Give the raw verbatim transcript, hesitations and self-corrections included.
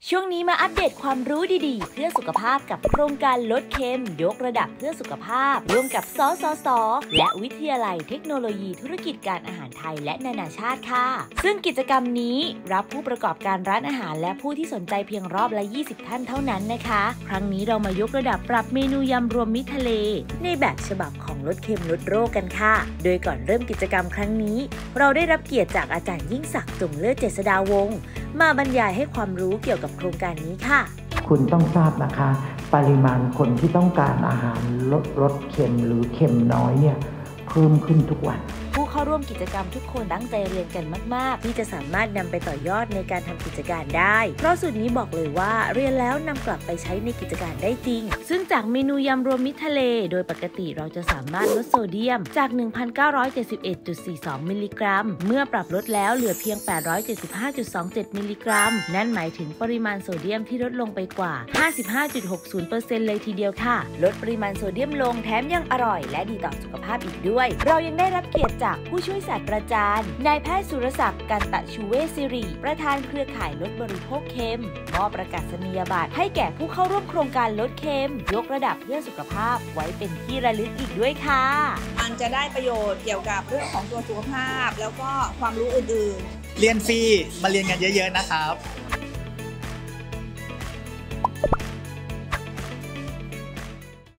ช่วงนี้มาอัปเดตความรู้ดีๆเพื่อสุขภาพกับโครงการลดเค็มยกระดับเพื่อสุขภาพร่วมกับสสสและวิทยาลัยเทคโนโลยีธุรกิจการอาหารไทยและนานาชาติค่ะซึ่งกิจกรรมนี้รับผู้ประกอบการร้านอาหารและผู้ที่สนใจเพียงรอบละยี่สิบท่านเท่านั้นนะคะครั้งนี้เรามายกระดับปรับเมนูยำรวมมิตรทะเลในแบบฉบับของลดเค็มลดโรคกันค่ะโดยก่อนเริ่มกิจกรรมครั้งนี้เราได้รับเกียรติจากอาจารย์ยิ่งศักดิ์จงเลิศเจษฎาวงศ์มาบรรยายให้ความรู้เกี่ยวกับโครงการนี้ค่ะคุณต้องทราบนะคะปริมาณคนที่ต้องการอาหารลดรสเค็มหรือเค็มน้อยเนี่ยเพิ่มขึ้นทุกวันผู้เข้าร่วมกิจกรรมทุกคนตั้งใจเรียนกันมากๆที่จะสามารถนำไปต่อยอดในการทำกิจการได้เพราะสูตรนี้บอกเลยว่าเรียนแล้วนำกลับไปใช้ในกิจการได้จริงซึ่งจากเมนูยำรวมมิตรทะเลโดยปกติเราจะสามารถลดโซเดียมจาก หนึ่งพันเก้าร้อยเจ็ดสิบเอ็ดจุดสี่สอง มิลลิกรัมเมื่อปรับลดแล้วเหลือเพียง แปดร้อยเจ็ดสิบห้าจุดสองเจ็ด มิลลิกรัมนั่นหมายถึงปริมาณโซเดียมที่ลดลงไปกว่า ห้าสิบห้าจุดหกศูนย์เปอร์เซ็นต์ เลยทีเดียวค่ะลดปริมาณโซเดียมลงแถมยังอร่อยและดีต่อสุขภาพอีกด้วยเรายังได้รับเกียรติจากผู้ช่วยศาสตราจารย์นายแพทย์สุรศักดิ์กันตะชูเวชสิริประธานเครือข่ายลดบริโภคเค็มมอบประกาศนียบัตรให้แก่ผู้เข้าร่วมโครงการลดเค็มยกระดับเพื่อสุขภาพไว้เป็นที่ระลึกอีกด้วยค่ะมันจะได้ประโยชน์เกี่ยวกับเรื่องของตัวสุขภาพแล้วก็ความรู้อื่นๆเรียนฟรีมาเรียนกันเยอะๆนะครับ